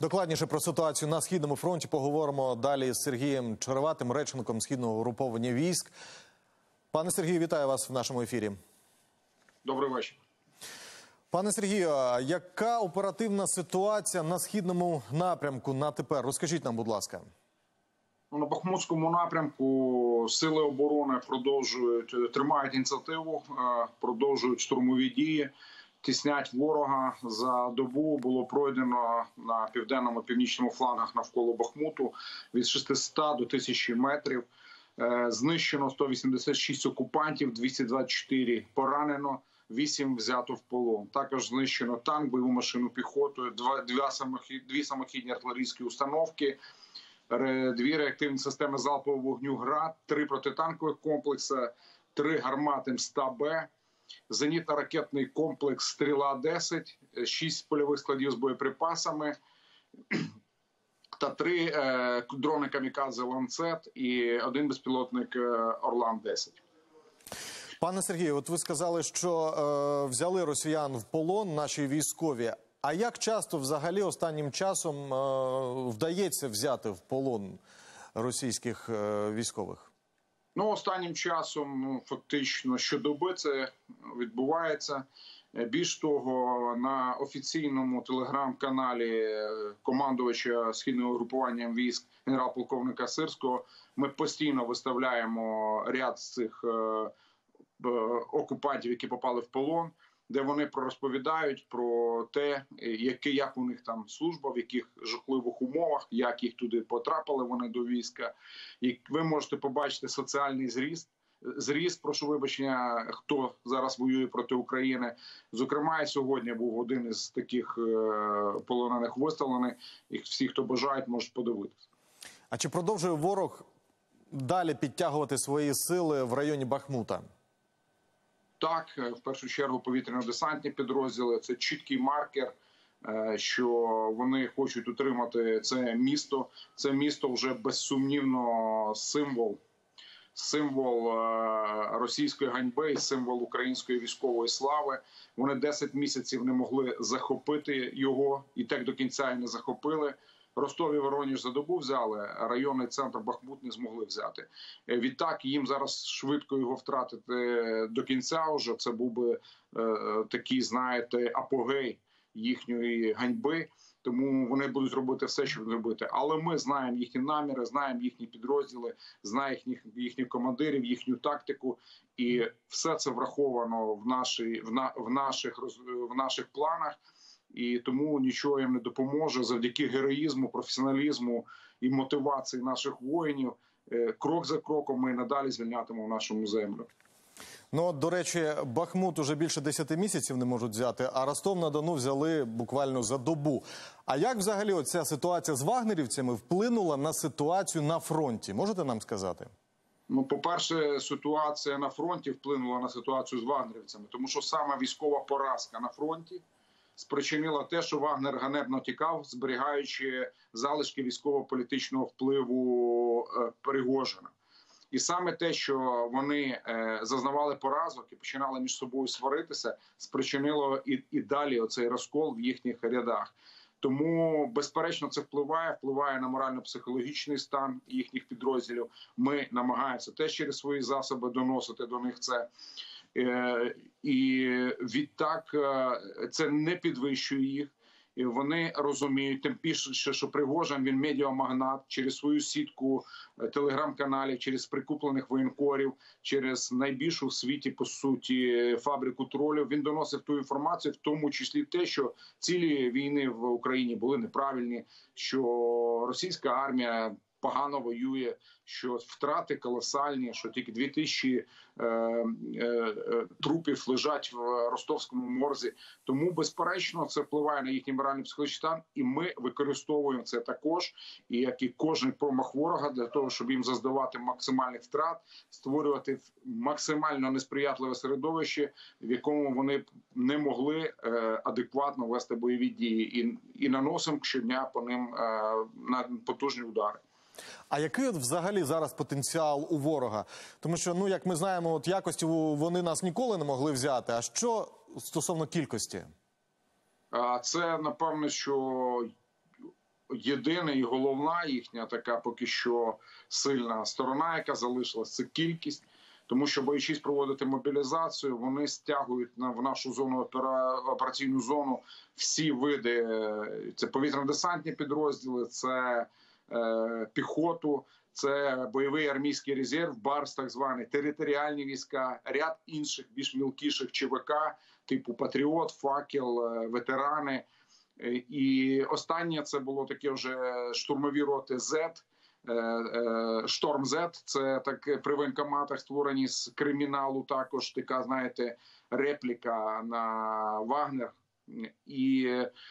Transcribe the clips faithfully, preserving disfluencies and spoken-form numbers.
Докладніше про ситуацію на Східному фронті поговоримо далі з Сергієм Череватим, речником Східного угруповання військ. Пане Сергію, вітаю вас в нашому ефірі. Добрий вечір. Пане Сергію, яка оперативна ситуація на Східному напрямку на тепер? Розкажіть нам, будь ласка. На Бахмутському напрямку сили оборони продовжують, тримають ініціативу, продовжують штурмові дії, тіснять ворога. За добу було пройдено на південному північному флангах навколо Бахмуту від шестисот до тисячі метрів. Знищено сто вісімдесят шість окупантів, двісті двадцять чотири поранено, вісім взято в полон. Також знищено танк, бойову машину піхотою, дві самохідні артилерійські установки, дві реактивні системи залпового вогню «Град», три протитанкових комплекси, три гармати М сто Б, зенітно-ракетний комплекс «Стріла-десять», шість польових складів з боєприпасами та три е, дрони «Камікадзе Ланцет» і один безпілотник «Орлан-десять». Пане Сергію, от ви сказали, що е, взяли росіян в полон наші військові. А як часто взагалі останнім часом е, вдається взяти в полон російських е, військових? Ну, останнім часом ну, фактично щодоби це відбувається. Більш того, на офіційному телеграм-каналі командувача Східного угрупування військ генерал-полковника Сирського ми постійно виставляємо ряд з цих е, окупантів, які попали в полон, де вони розповідають про те, які, як у них там служба, в яких жахливих умовах, як їх туди потрапили вони до війська. І ви можете побачити соціальний зріст, зріст, прошу вибачення, хто зараз воює проти України. Зокрема, сьогодні був один із таких полонених виставлений, і всі, хто бажають, можуть подивитися. А чи продовжує ворог далі підтягувати свої сили в районі Бахмута? Так, в першу чергу повітряно-десантні підрозділи – це чіткий маркер, що вони хочуть утримати це місто. Це місто вже безсумнівно символ, символ російської ганьби і символ української військової слави. Вони десять місяців не могли захопити його і так до кінця і не захопили. Ростов і Воронеж за добу взяли, районний центр Бахмут не змогли взяти. Відтак їм зараз швидко його втратити до кінця вже. Це був би е, такий, знаєте, апогей їхньої ганьби. Тому вони будуть робити все, щоб зробити. Але ми знаємо їхні наміри, знаємо їхні підрозділи, знаємо їхніх, їхніх командирів, їхню тактику. І все це враховано в, нашій, в, на, в, наших, в наших планах. І тому нічого їм не допоможе. Завдяки героїзму, професіоналізму і мотивації наших воїнів, крок за кроком ми надалі звільнятимемо нашу землю. Ну, до речі, Бахмут уже більше десяти місяців не можуть взяти, а Ростов-на-Дону взяли буквально за добу. А як взагалі оця ситуація з вагнерівцями вплинула на ситуацію на фронті? Можете нам сказати? Ну, по-перше, ситуація на фронті вплинула на ситуацію з вагнерівцями, тому що саме військова поразка на фронті спричинила те, що Вагнер ганебно тікав, зберігаючи залишки військово-політичного впливу Пригожина. І саме те, що вони зазнавали поразок і починали між собою сваритися, спричинило і, і далі оцей розкол в їхніх рядах. Тому, безперечно, це впливає, впливає на морально-психологічний стан їхніх підрозділів. Ми намагаємося теж через свої засоби доносити до них це. І відтак це не підвищує їх. І вони розуміють, тим більше, що Пригожин, він медіамагнат, через свою сітку телеграм-каналів, через прикуплених воєнкорів, через найбільшу в світі, по суті, фабрику тролів. Він доносив ту інформацію, в тому числі те, що цілі війни в Україні були неправильні, що російська армія погано воює, що втрати колосальні, що тільки дві тисячі е, е, трупів лежать в ростовському морзі. Тому, безперечно, це впливає на їхній морально-психологічний стан, і ми використовуємо це також, і як і кожен промах ворога, для того, щоб їм заздавати максимальних втрат, створювати максимально несприятливе середовище, в якому вони не могли е, адекватно вести бойові дії. І, і наносимо щодня по ним е, на потужні удари. А який от взагалі зараз потенціал у ворога? Тому що, ну, як ми знаємо, от якості вони нас ніколи не могли взяти. А що стосовно кількості? Це, напевно, що єдина і головна їхня така поки що сильна сторона, яка залишилась, це кількість. Тому що, боючись проводити мобілізацію, вони стягують на в нашу зону опера, операційну зону всі види. Це повітряно-десантні підрозділи, це е, піхоту, це бойовий армійський резерв, БАРС так званий, територіальні війська, ряд інших більш мілкіших ЧВК, типу Патріот, Факел, ветерани. І останнє це було таке вже штурмові роти «Зет», «Шторм Зет», це так при воєнкоматах створені з криміналу, також така, знаєте, репліка на Вагнер. І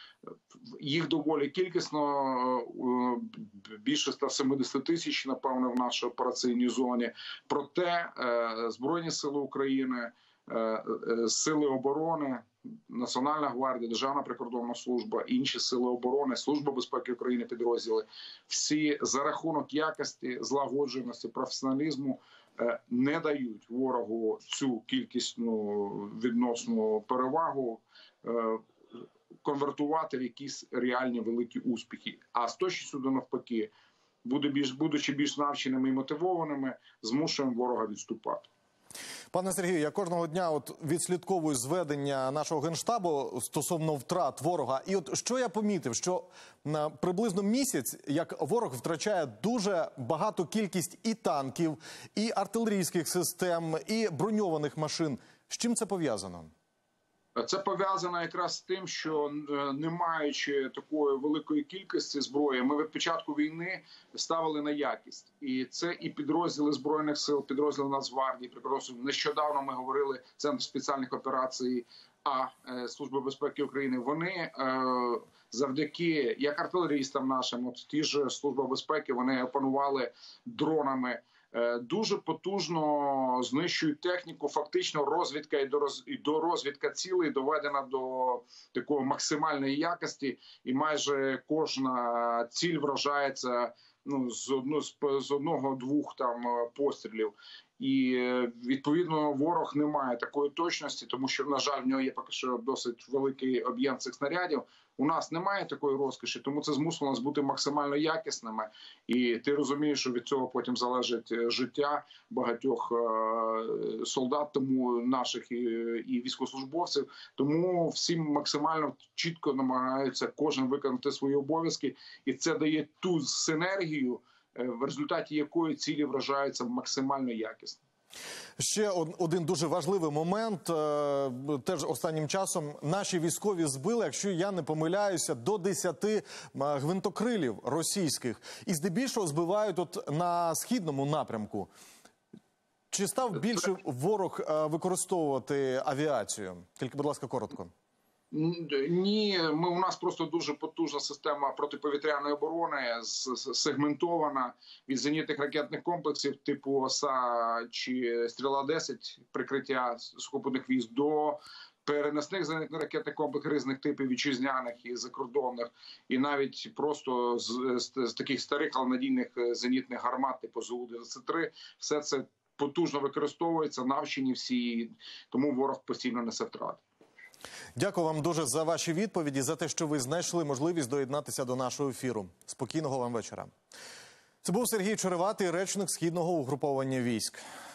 їх доволі кількісно, більше ста сімдесяти тисяч, напевно, в нашій операційній зоні. Проте Збройні сили України, Сили оборони, Національна гвардія, Державна прикордонна служба, інші сили оборони, Служба безпеки України, підрозділи, всі за рахунок якості, злагодженості, професіоналізму не дають ворогу цю кількісну відносну перевагу конвертувати в якісь реальні великі успіхи. А з точністю до навпаки, будучи більш навченими і мотивованими, змушуємо ворога відступати. Пане Сергію, я кожного дня от відслідковую зведення нашого Генштабу стосовно втрат ворога. І от що я помітив, що на приблизно місяць, як ворог втрачає дуже багату кількість і танків, і артилерійських систем, і броньованих машин. З чим це пов'язано? Це пов'язано якраз з тим, що не маючи такої великої кількості зброї, ми від початку війни ставили на якість. І це і підрозділи Збройних сил, підрозділи Нацгвардії, підрозділи. Нещодавно ми говорили Центр спеціальних операцій А Служби безпеки України. Вони завдяки, як артилерістам нашим, от ті ж Служба безпеки, вони опанували дронами, дуже потужно знищують техніку. Фактично розвідка і до, роз... і до розвідка цілей доведена до такої максимальної якості. І майже кожна ціль вражається ну, з, одну... з одного-двох там пострілів. І, відповідно, ворог не має такої точності, тому що, на жаль, в нього є поки що досить великий об'єм цих снарядів. У нас немає такої розкоші, тому це змусило нас бути максимально якісними. І ти розумієш, що від цього потім залежить життя багатьох солдат, тому наших і, і військовослужбовців. Тому всі максимально чітко намагаються кожен виконати свої обов'язки. І це дає ту синергію, в результаті якої цілі вражаються максимально якісно. Ще один дуже важливий момент. Теж останнім часом наші військові збили, якщо я не помиляюся, до десяти гвинтокрилів російських. І здебільшого збивають от на східному напрямку. Чи став більше ворог використовувати авіацію? Тільки, будь ласка, коротко. Ні, ми, у нас просто дуже потужна система протиповітряної оборони, сегментована від зенітних ракетних комплексів типу ОСА чи Стріла-десять, прикриття сухопутних військ, до переносних зенітних ракетних комплексів різних типів, вітчизняних і закордонних, і навіть просто з, з, з таких старих, але надійних зенітних гармат типу Зу двадцять три. Все це потужно використовується, навчені всі, тому ворог постійно несе втрати. Дякую вам дуже за ваші відповіді, за те, що ви знайшли можливість доєднатися до нашого ефіру. Спокійного вам вечора. Це був Сергій Череватий, речник Східного угруповання військ.